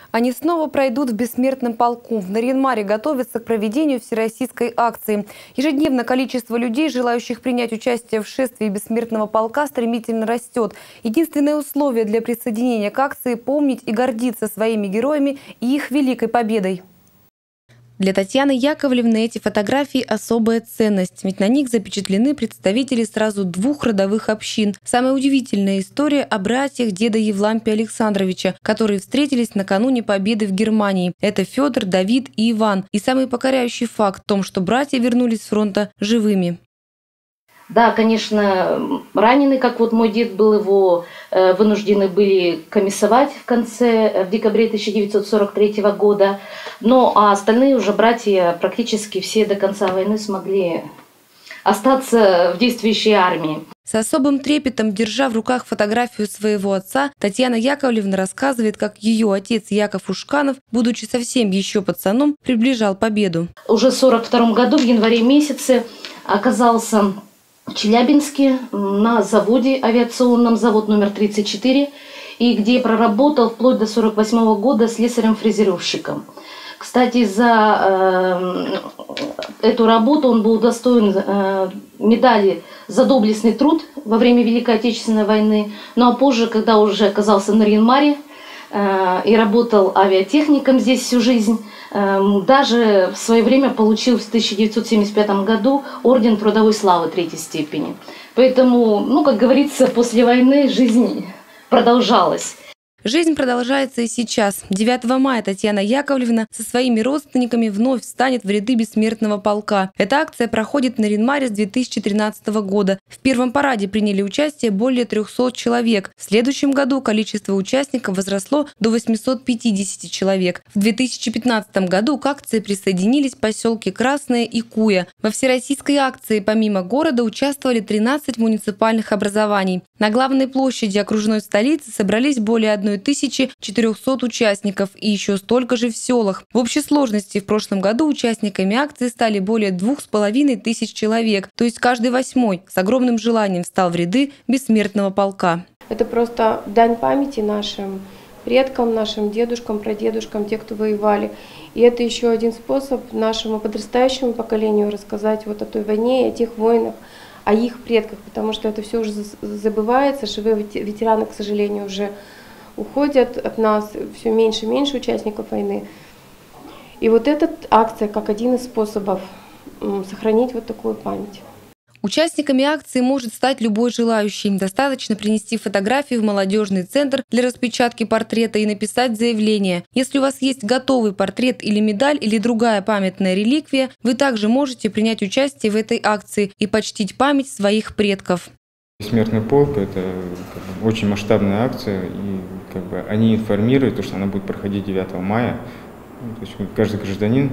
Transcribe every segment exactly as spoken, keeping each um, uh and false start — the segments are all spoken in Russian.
Они снова пройдут в бессмертном полку. В Нарьян-Маре готовятся к проведению всероссийской акции. Ежедневно количество людей, желающих принять участие в шествии бессмертного полка, стремительно растет. Единственное условие для присоединения к акции – помнить и гордиться своими героями и их великой победой. Для Татьяны Яковлевны эти фотографии – особая ценность, ведь на них запечатлены представители сразу двух родовых общин. Самая удивительная история о братьях деда Евлампия Александровича, которые встретились накануне победы в Германии. Это Федор, Давид и Иван. И самый покоряющий факт в том, что братья вернулись с фронта живыми. Да, конечно, раненый, как вот мой дед был, его э, вынуждены были комиссовать в конце, в декабре тысяча девятьсот сорок третьего года. Но а остальные уже братья практически все до конца войны смогли остаться в действующей армии. С особым трепетом, держа в руках фотографию своего отца, Татьяна Яковлевна рассказывает, как ее отец Яков Ушканов, будучи совсем еще пацаном, приближал победу. Уже в сорок втором году, в январе месяце, оказался в Челябинске на заводе авиационном, завод номер тридцать четыре, и где проработал вплоть до сорок восьмого года слесарем-фрезеровщиком. Кстати, за э, эту работу он был удостоен э, медали за доблестный труд во время Великой Отечественной войны. Ну а позже, когда уже оказался в Нарьян-Маре э, и работал авиатехником здесь всю жизнь, э, даже в свое время получил в тысяча девятьсот семьдесят пятом году орден Трудовой Славы третьей степени. Поэтому, ну, как говорится, после войны жизнь продолжалась. Жизнь продолжается и сейчас. девятого мая Татьяна Яковлевна со своими родственниками вновь встанет в ряды бессмертного полка. Эта акция проходит в Нарьян-Маре с две тысячи тринадцатого года. В первом параде приняли участие более трёхсот человек. В следующем году количество участников возросло до восьмисот пятидесяти человек. В две тысячи пятнадцатом году к акции присоединились поселки Красное и Куя. Во всероссийской акции помимо города участвовали тринадцать муниципальных образований. На главной площади окружной столицы собрались более одной тысячи четырёхсот участников и еще столько же в селах. В общей сложности в прошлом году участниками акции стали более двух с половиной тысяч человек, то есть каждый восьмой с огромным желанием встал в ряды бессмертного полка. Это просто дань памяти нашим предкам, нашим дедушкам, прадедушкам, те, кто воевали. И это еще один способ нашему подрастающему поколению рассказать вот о той войне, о тех войнах, о их предках, потому что это все уже забывается. Живые ветераны, к сожалению, уже уходят от нас, все меньше и меньше участников войны. И вот эта акция как один из способов сохранить вот такую память. Участниками акции может стать любой желающий. Достаточно принести фотографию в молодежный центр для распечатки портрета и написать заявление. Если у вас есть готовый портрет или медаль или другая памятная реликвия, вы также можете принять участие в этой акции и почтить память своих предков. Бессмертный полк – это как бы очень масштабная акция, и как бы они информируют, что она будет проходить девятого мая. То есть каждый гражданин,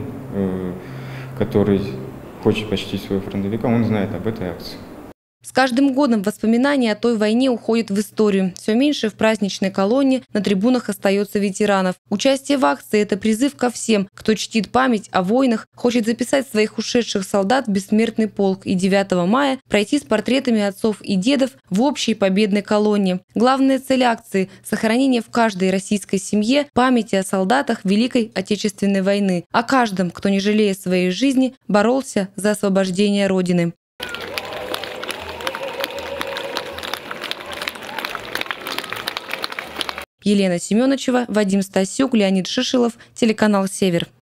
который хочет почтить своего фронтовика, он знает об этой акции. С каждым годом воспоминания о той войне уходят в историю. Все меньше в праздничной колонне на трибунах остается ветеранов. Участие в акции – это призыв ко всем, кто чтит память о войнах, хочет записать своих ушедших солдат в бессмертный полк и девятого мая пройти с портретами отцов и дедов в общей победной колонне. Главная цель акции – сохранение в каждой российской семье памяти о солдатах Великой Отечественной войны, о каждом, кто, не жалея своей жизни, боролся за освобождение Родины. Елена Семеновичева, Вадим Стасюк, Леонид Шишилов, телеканал «Север».